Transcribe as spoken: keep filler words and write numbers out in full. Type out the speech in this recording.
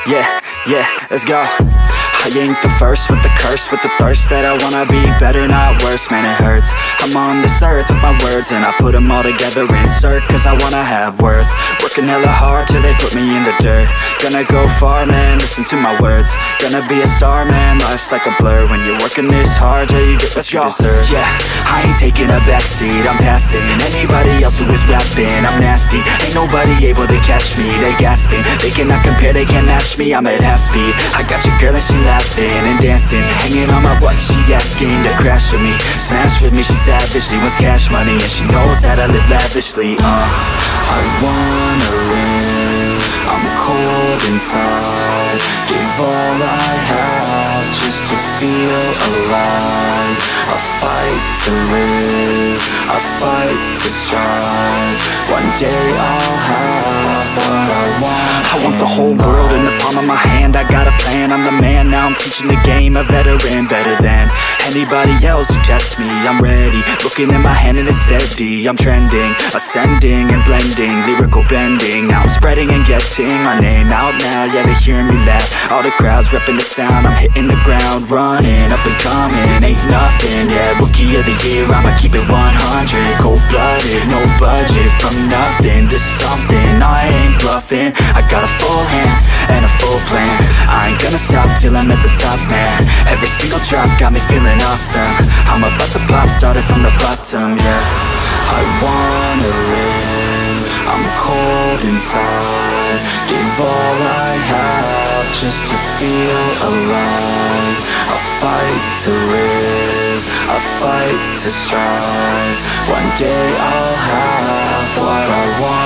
Yeah, yeah, let's go. I ain't the first with the curse, with the thirst that I wanna be better, not worse, man it hurts. I'm on this earth with my words and I put them all together, insert, cause I wanna have worth. Working hella hard till they put me in the dirt. Gonna go far, man, listen to my words. Gonna be a star, man, life's like a blur. When you're working this hard, yeah, you get what you deserve. Yeah, I ain't taking a backseat, I'm passing anybody else who is rapping. I'm nasty, ain't nobody able to catch me. They gasping, they cannot compare, they can't match me. I'm at half speed, I got your girl and she laughing and dancing, hanging on my butt, she asking to crash with me, smash with me, she savage, she wants cash money, and she knows that I live lavishly. Uh, I wanna live, I'm cold inside, give all I have just to feel alive. I fight to live, I fight to strive, one day I'll have what I want. I want the whole world in the palm of my hand, I got a plan, I'm the man, now I'm teaching the game, a veteran, better than anybody else who tests me. I'm ready, looking at my hand and it's steady. I'm trending, ascending and blending, lyrical bending. Now I'm spreading and getting my name out now. Yeah, they hearing me laugh, all the crowds repping the sound. I'm hitting the ground, running, up and coming, ain't nothing. Yeah, rookie of the year, I'ma keep it one hundred. Cold-blooded, no budget, from nothing to something. I ain't bluffing, I got a full hand and a full plan. I ain't gonna stop till I'm at the top, man. Every single drop got me feeling awesome. I'm about to pop, started from the bottom, yeah. I wanna live, I'm cold inside, give all I have just to feel alive. I fight to live, I fight to strive, one day I'll have what I want.